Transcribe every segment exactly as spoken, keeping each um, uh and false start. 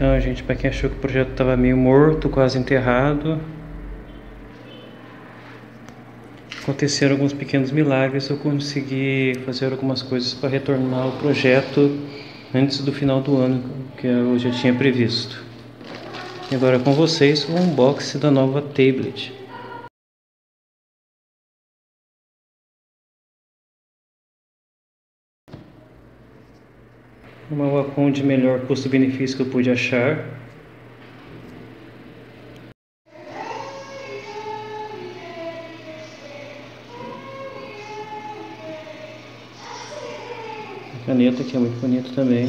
Então, gente, para quem achou que o projeto estava meio morto, quase enterrado, aconteceram alguns pequenos milagres. Eu consegui fazer algumas coisas para retornar o projeto antes do final do ano, que eu já tinha previsto. E agora com vocês o unboxing da nova tablet. Uma Wacom de melhor custo-benefício que eu pude achar. A caneta, que é muito bonita também.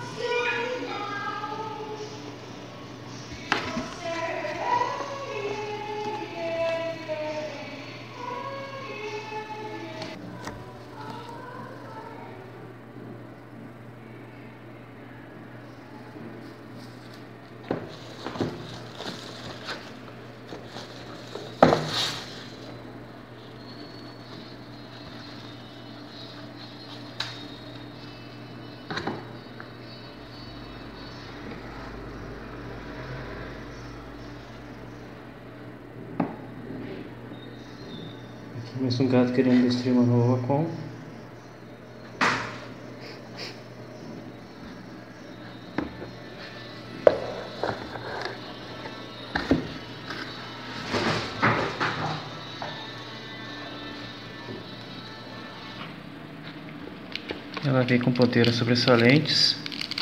Aqui mais um gato querendo destruir uma nova Wacom. Ela vem com ponteiras sobressalentes.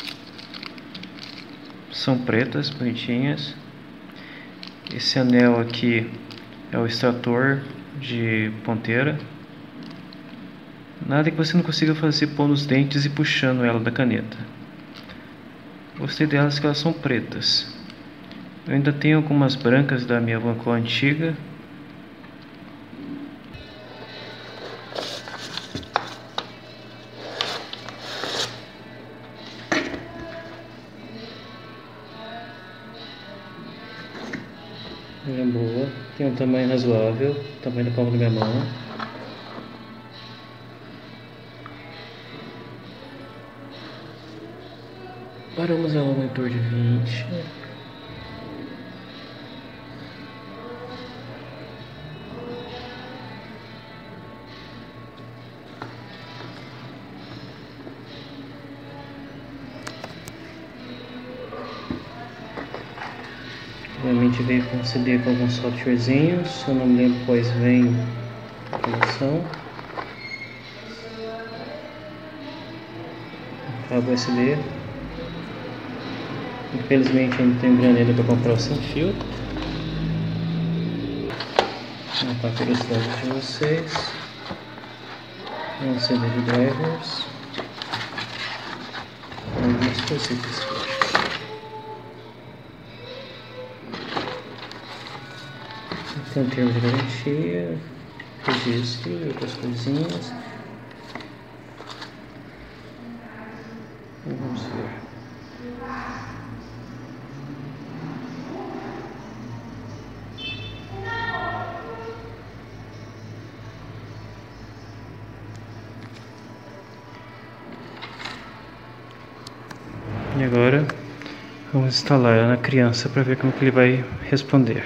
São pretas, bonitinhas. Esse anel aqui é o extrator de ponteira. Nada que você não consiga fazer pondo os dentes e puxando ela da caneta. Gostei delas que elas são pretas. Eu ainda tenho algumas brancas da minha Wacom antiga. Ela é boa, tem um tamanho razoável, tamanho da palma da minha mão. Paramos ela no monitor de vinte. Realmente veio com C D com alguns softwarezinhos, eu não me lembro quais vem a produção. Cabo U S B. Infelizmente ainda tenho grana ainda para comprar o sem fio. Uma para curiosidade de vocês. Um C D de drivers. Algumas cositas. Tem um termo de garantia, registro e outras coisinhas. Vamos ver. E agora vamos instalar ela na criança para ver como que ele vai responder.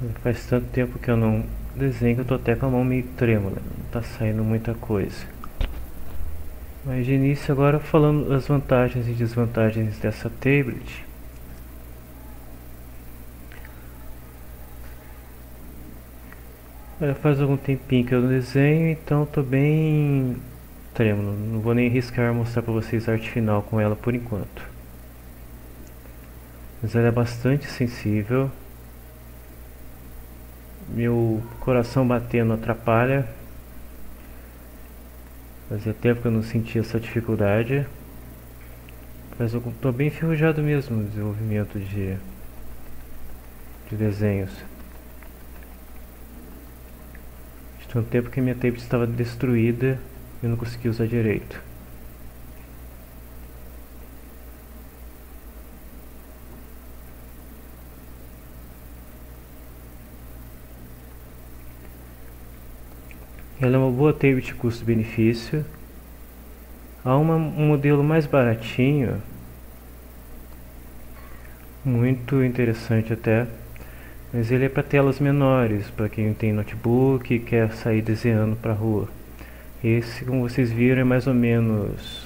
Faz tanto tempo que eu não desenho que eu tô até com a mão meio trêmula, não tá saindo muita coisa. Mas de início, agora falando das vantagens e desvantagens dessa tablet. Olha, faz algum tempinho que eu não desenho, então tô bem trêmulo. Não vou nem arriscar mostrar pra vocês a arte final com ela por enquanto. Mas ela é bastante sensível. Meu coração batendo atrapalha. Fazia tempo que eu não sentia essa dificuldade. Mas eu tô bem enferrujado mesmo no desenvolvimento de, de desenhos. De tanto tempo que minha tablet estava destruída e eu não conseguia usar direito. Ela é uma boa tablet custo-benefício. Há uma, um modelo mais baratinho, muito interessante até, mas ele é para telas menores, para quem tem notebook e quer sair desenhando para a rua. Esse, como vocês viram, é mais ou menos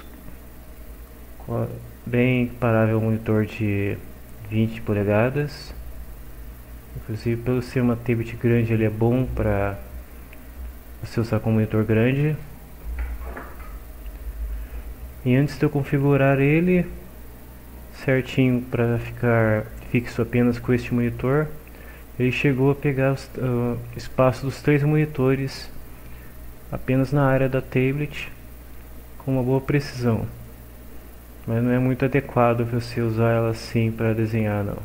bem comparável ao monitor de vinte polegadas. Inclusive, pelo ser uma tablet grande, ele é bom para você usar com monitor grande. E antes de eu configurar ele certinho para ficar fixo apenas com este monitor, ele chegou a pegar o uh, espaço dos três monitores apenas na área da tablet com uma boa precisão, mas não é muito adequado você usar ela assim para desenhar, não.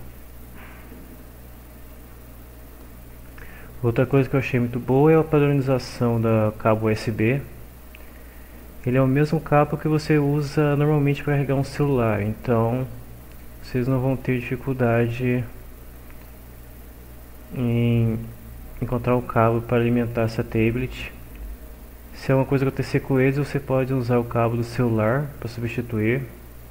Outra coisa que eu achei muito boa é a padronização da cabo U S B. Ele é o mesmo cabo que você usa normalmente para carregar um celular, então vocês não vão ter dificuldade em encontrar o cabo para alimentar essa tablet. Se é uma coisa acontecer com eles, você pode usar o cabo do celular para substituir.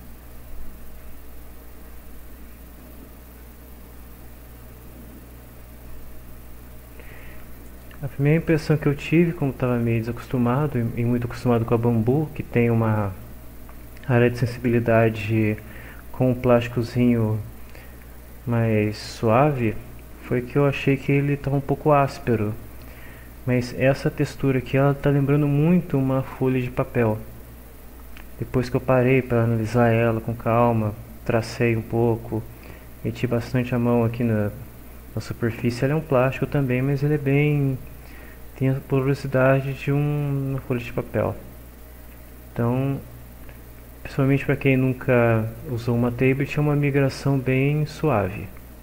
A primeira impressão que eu tive, como estava meio desacostumado e muito acostumado com a Bambu, que tem uma área de sensibilidade com um plásticozinho mais suave, foi que eu achei que ele estava um pouco áspero. Mas essa textura aqui, ela está lembrando muito uma folha de papel. Depois que eu parei para analisar ela com calma, tracei um pouco, meti bastante a mão aqui na, na superfície. Ela é um plástico também, mas ele é bem... tem a porosidade de um, uma folha de papel. Então, principalmente para quem nunca usou uma tablet, é uma migração bem suave.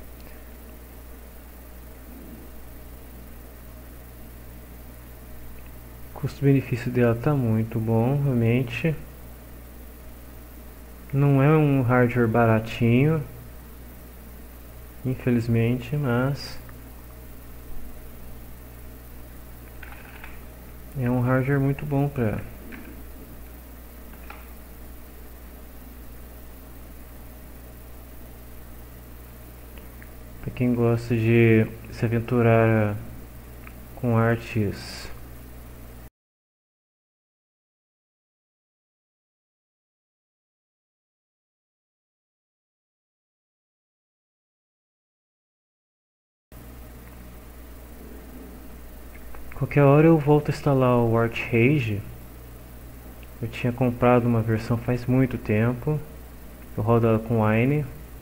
O custo-benefício dela está muito bom, realmente. Não é um hardware baratinho, infelizmente, mas é um hardware muito bom para para quem gosta de se aventurar com artes. Qualquer hora eu volto a instalar o ArtRage. Eu tinha comprado uma versão faz muito tempo. Eu rodo ela com Wine.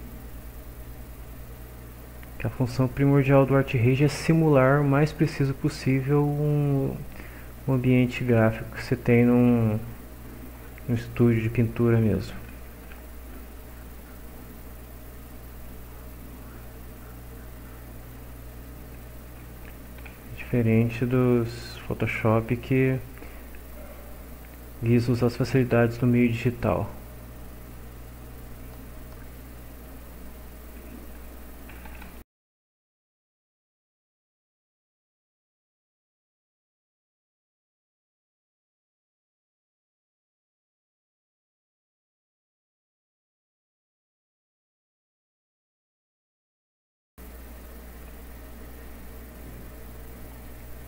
Que a função primordial do ArtRage é simular o mais preciso possível um, um ambiente gráfico que você tem num, num estúdio de pintura mesmo. Diferente dos Photoshop que visa usar as facilidades do meio digital.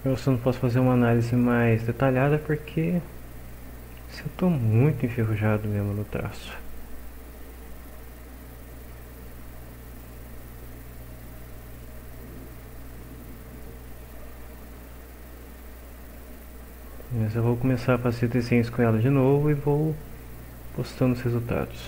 Eu só não posso fazer uma análise mais detalhada porque eu tô muito enferrujado mesmo no traço. Mas eu vou começar a fazer desenhos com ela de novo e vou postando os resultados.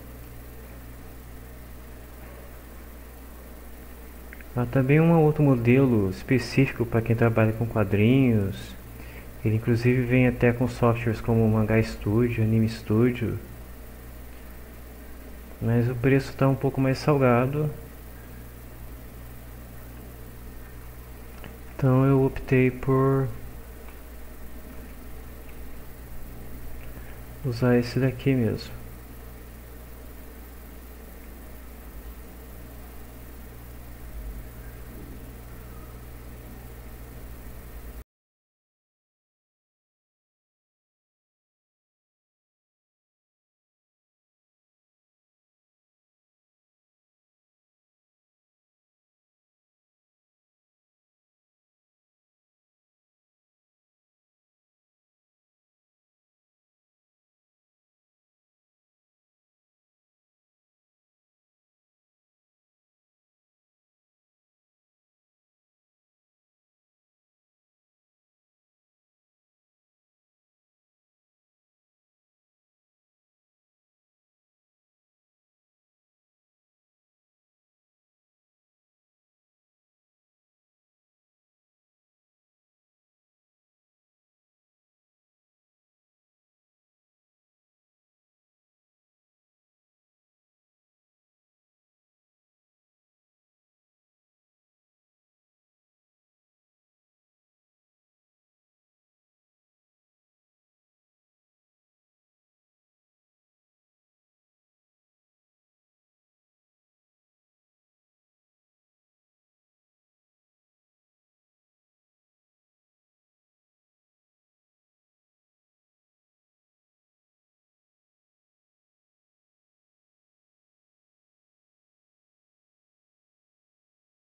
Há também um outro modelo específico para quem trabalha com quadrinhos. Ele inclusive vem até com softwares como o Manga Studio, Anime Studio. Mas o preço está um pouco mais salgado. Então eu optei por usar esse daqui mesmo.